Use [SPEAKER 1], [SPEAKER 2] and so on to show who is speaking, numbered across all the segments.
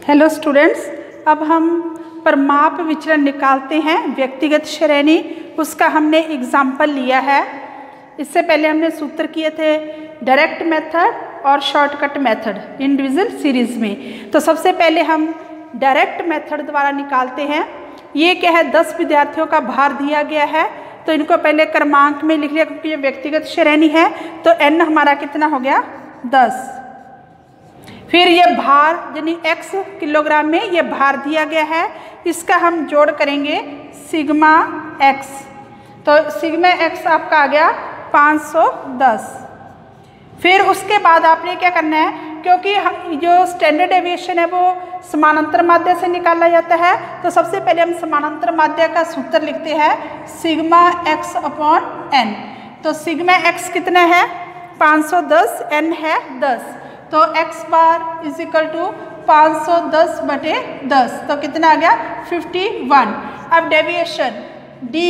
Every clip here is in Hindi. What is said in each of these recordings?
[SPEAKER 1] हेलो स्टूडेंट्स, अब हम परिमाप विचलन निकालते हैं व्यक्तिगत श्रेणी। उसका हमने एग्जाम्पल लिया है। इससे पहले हमने सूत्र किए थे डायरेक्ट मेथड और शॉर्टकट मेथड इंडिविजुअल सीरीज में। तो सबसे पहले हम डायरेक्ट मेथड द्वारा निकालते हैं। ये क्या है, 10 विद्यार्थियों का भार दिया गया है, तो इनको पहले क्रमांक में लिख लिया क्योंकि ये व्यक्तिगत श्रेणी है। तो n हमारा कितना हो गया, 10। फिर ये भार यानी x किलोग्राम में ये भार दिया गया है, इसका हम जोड़ करेंगे सिग्मा x। तो सिग्मा x आपका आ गया 510। फिर उसके बाद आपने क्या करना है, क्योंकि जो स्टैंडर्ड डेविएशन है वो समानांतर माध्य से निकाला जाता है, तो सबसे पहले हम समानांतर माध्य का सूत्र लिखते हैं सिग्मा x अपॉन n। तो सिग्मा x कितना है, 510, n है 10, तो x bar is equal to 510 बटे 10, तो कितना आ गया 51। अब डेविएशन डी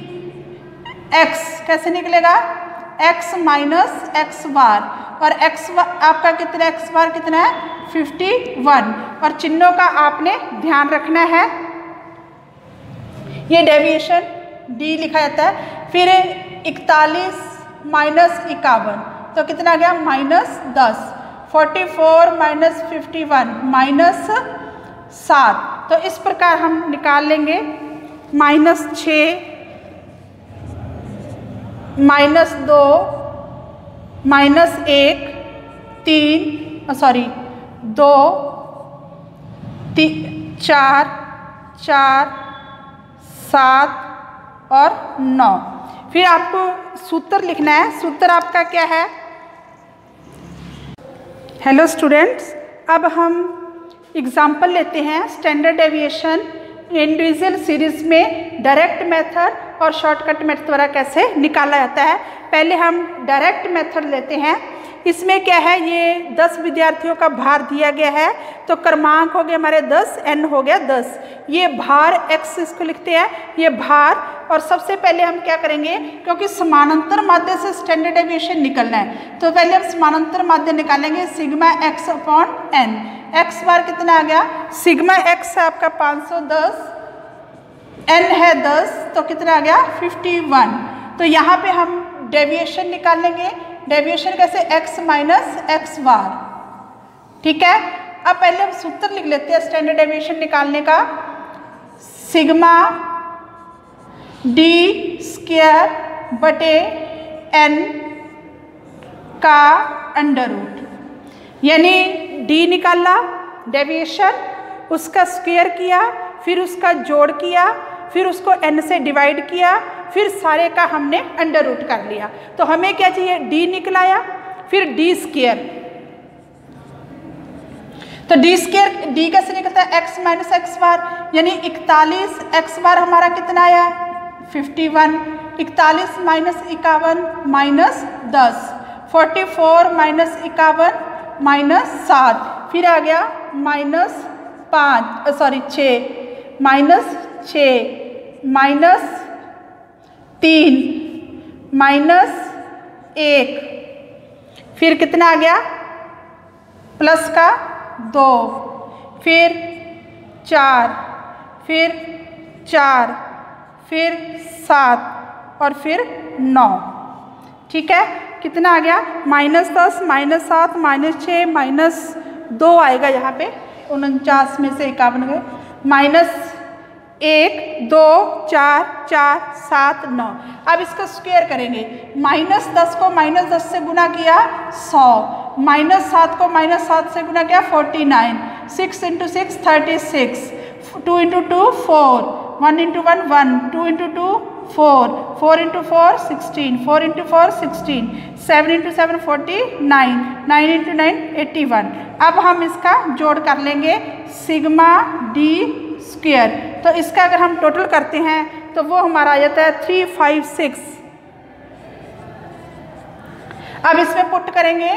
[SPEAKER 1] एक्स कैसे निकलेगा, x माइनस एक्स बार, और x आपका कितना, x बार कितना है 51, और चिन्हों का आपने ध्यान रखना है। ये डेविएशन d लिखा जाता है। फिर 41 माइनस 51, तो कितना आ गया -10। 44 माइनस 51 -7। तो इस प्रकार हम निकाल लेंगे -6 -2 -1 2 4 4 7 और 9। फिर आपको सूत्र लिखना है। सूत्र आपका क्या है, हेलो स्टूडेंट्स, अब हम एग्जाम्पल लेते हैं स्टैंडर्ड डेविएशन इंडिविजुअल सीरीज में डायरेक्ट मेथड और शॉर्टकट मेथड द्वारा कैसे निकाला जाता है। पहले हम डायरेक्ट मेथड लेते हैं। इसमें क्या है, ये 10 विद्यार्थियों का भार दिया गया है, तो क्रमांक हो गए हमारे 10, n हो गया 10। ये भार x इसको लिखते हैं, ये भार। और सबसे पहले हम क्या करेंगे, क्योंकि समानांतर माध्य से स्टैंडर्ड डेविएशन निकलना है, तो पहले हम समानांतर माध्य निकालेंगे sigma x upon n। x bar कितना आ गया, सिग्मा x है आपका 510, n है 10, तो कितना आ गया 51। तो यहाँ पे हम डेविएशन निकाल लेंगे। डेविएशन कैसे, x माइनस एक्स बार, ठीक है। अब पहले हम सूत्र लिख लेते हैं स्टैंडर्ड डेविएशन निकालने का, सिग्मा डी स्क्वायर बटे n का अंडर रूट, यानी d निकाला, डेविएशन उसका स्क्वायर किया, फिर उसका जोड़ किया, फिर उसको n से डिवाइड किया, फिर सारे का हमने अंडर रूट कर लिया। तो हमें क्या चाहिए, d निकलाया, फिर d स्क्वायर। तो d स्क्वायर, d कैसे निकलता है, x माइनस एक्स बार, यानी 41 x बार हमारा कितना आया 51। 41 माइनस 51 -10। 44 माइनस 51 -7। फिर आ गया -5 -6 -3 -1। फिर कितना आ गया, प्लस का 2, फिर 4, फिर 4, फिर 7 और फिर 9, ठीक है। कितना आ गया, -10 -7 -6 -2 आएगा यहाँ पे, 49 में से 51 गए, -1 2 4 4 7 9। अब इसका स्क्वायर करेंगे, -10 को -10 से गुना किया 100, -7 को -7 से गुना किया 49, 6 × 6 36, 2 × 2 4, 1 × 1 1, 2 × 2 4, 4 × 4 16, 4 × 4 16, 7 × 7 49, 9 × 9 81। अब हम इसका जोड़ कर लेंगे सिग्मा डी स्क्वायर। तो इसका अगर हम टोटल करते हैं तो वो हमारा आ जाता है 356। अब इसमें पुट करेंगे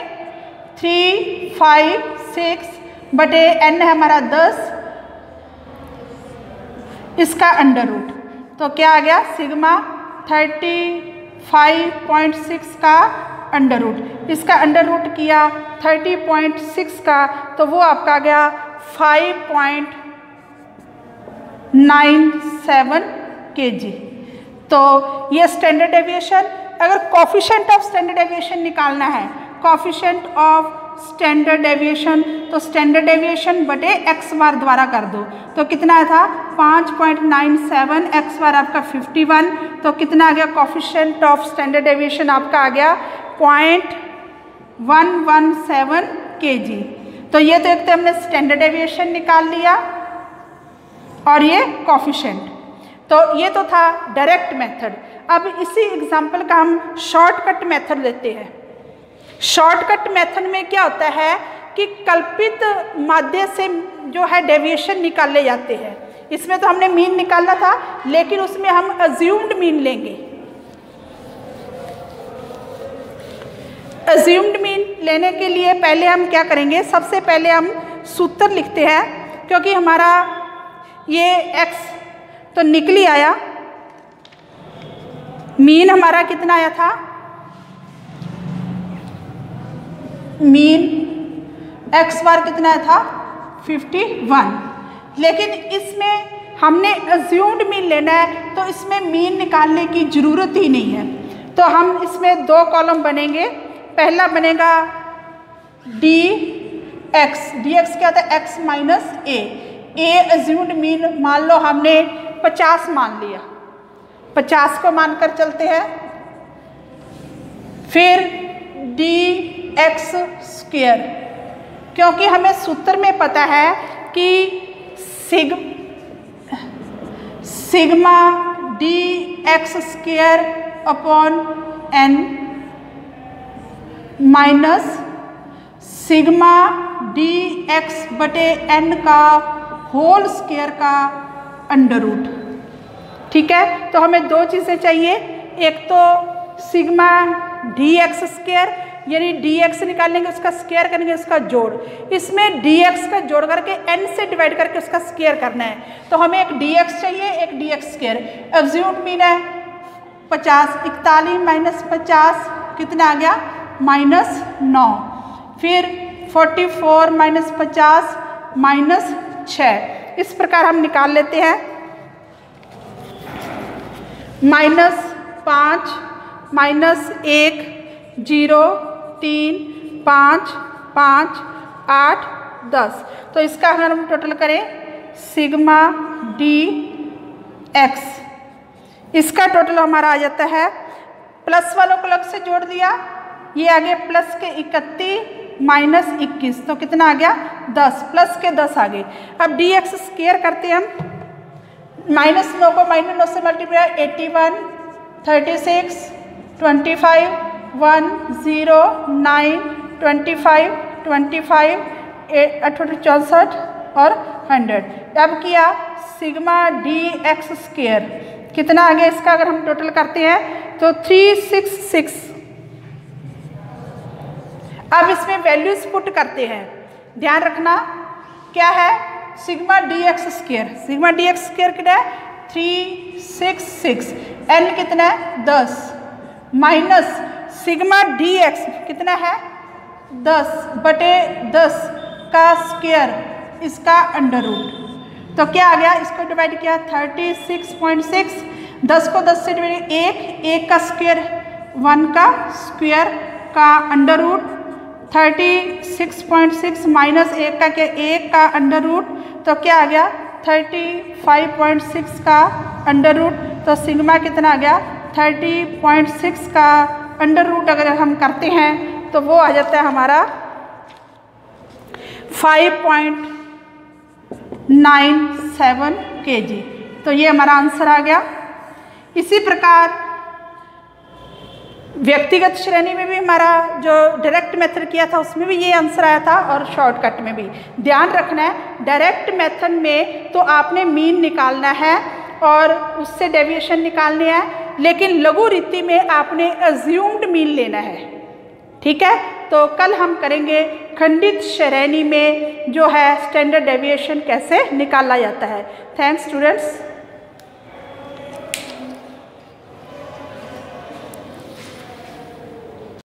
[SPEAKER 1] 356 बटे n है हमारा 10, इसका अंडर रूट, तो क्या आ गया सिग्मा 35.6 का अंडर रूट। इसका अंडर रूट किया 30.6 का, तो वो आपका आ गया 5.97 kg। तो ये स्टैंडर्ड डेविएशन। अगर कोफिशिएंट ऑफ स्टैंडर्ड डेविएशन निकालना है, कोफिशिएंट ऑफ स्टैंडर्ड डेविएशन, तो स्टैंडर्ड डेविएशन बटे एक्स बार द्वारा कर दो। तो कितना था 5.97, एक्स बार आपका 51, तो कितना आ गया कोफिशिएंट ऑफ स्टैंडर्ड डेविएशन आपका आ गया 0.117 kg। तो ये तो एक तो हमने स्टैंडर्ड डेविएशन निकाल लिया और ये कोफिशिएंट। तो ये तो था डायरेक्ट मेथड। अब इसी एग्जाम्पल का हम शॉर्टकट मेथड लेते हैं। शॉर्टकट मेथड में क्या होता है कि कल्पित माध्य से जो है डेविएशन निकाले जाते हैं। इसमें तो हमने मीन निकाला था, लेकिन उसमें हम अज्यूम्ड मीन लेंगे। अज्यूम्ड मीन लेने के लिए पहले हम क्या करेंगे, सबसे पहले हम सूत्र लिखते हैं, क्योंकि हमारा ये x तो निकली आया, मीन हमारा कितना आया था, मीन x बार कितना आया था 51, लेकिन इसमें हमने अज्यूम्ड मीन लेना है तो इसमें मीन निकालने की ज़रूरत ही नहीं है। तो हम इसमें दो कॉलम बनेंगे। पहला बनेगा dx, dx क्या होता है x minus a, assumed mean मान लो हमने 50 मान लिया, 50 को मानकर चलते हैं। फिर dx स्क्वायर, क्योंकि हमें सूत्र में पता है कि sigma dx square upon n minus sigma dx बटे n का होल स्क्वायर का अंडर रूट। ठीक है, तो हमें दो चीज़ें चाहिए, एक तो सिग्मा dx स्क्वायर, यानी dx निकालेंगे उसका स्क्वायर करेंगे उसका जोड़, इसमें dx का जोड़ करके n से डिवाइड करके उसका स्क्वायर करना है। तो हमें एक dx चाहिए, एक dx स्क्वायर। अज्यूम्ड मीन है 50, 41 माइनस 50 कितना आ गया -9, फिर 44 माइनस 50 -6। इस प्रकार हम निकाल लेते हैं। -5 -1 0 3 5 5 8 10। तो इसका अगर हम टोटल करें सिग्मा dx, इसका टोटल हमारा आ जाता है, प्लस वालों को अलग से जोड़ दिया, ये आ गया प्लस के 31 माइनस 21, तो कितना आ गया 10, प्लस के 10 आ गए। अब dx स्क्वायर करते हैं हम, -9 को -9 से मल्टीप्लाई 81 36 25 1 0 9 25 25 64 और 100। अब किया सिग्मा dx स्क्वायर, कितना आ गया इसका अगर हम टोटल करते हैं तो 366। अब इसमें वैल्यूज पुट करते हैं, ध्यान रखना क्या है, sigma dx square, sigma dx square कितना है 366, n कितना है 10, माइनस सिग्मा dx कितना है 10 बटे 10 का स्क्वायर, इसका अंडर रूट। तो क्या आ गया, इसको डिवाइड किया 36.6, 10 को 10 से डिवाइड 1 का स्क्वायर 1 का स्क्वायर का अंडर रूट, 36.6 माइनस 1 का क्या 1 का अंडर रूट, तो क्या आ गया 35.6 का अंडर रूट। तो सिग्मा कितना आ गया 30.6 का अंडर रूट अगर हम करते हैं तो वो आ जाता है हमारा 5.97 kg। तो ये हमारा आंसर आ गया। इसी प्रकार व्यक्तिगत श्रेणी में भी हमारा जो डायरेक्ट मेथड किया था उसमें भी ये आंसर आया था, और शॉर्टकट में भी। ध्यान रखना है डायरेक्ट मेथड में तो आपने मीन निकालना है और उससे डेविएशन निकालने हैं, लेकिन लघु रीति में आपने अज्यूम्ड मीन लेना है। ठीक है, तो कल हम करेंगे खंडित श्रेणी में जो है स्टैंडर्ड डेविएशन कैसे निकाला जाता है। Thanks students.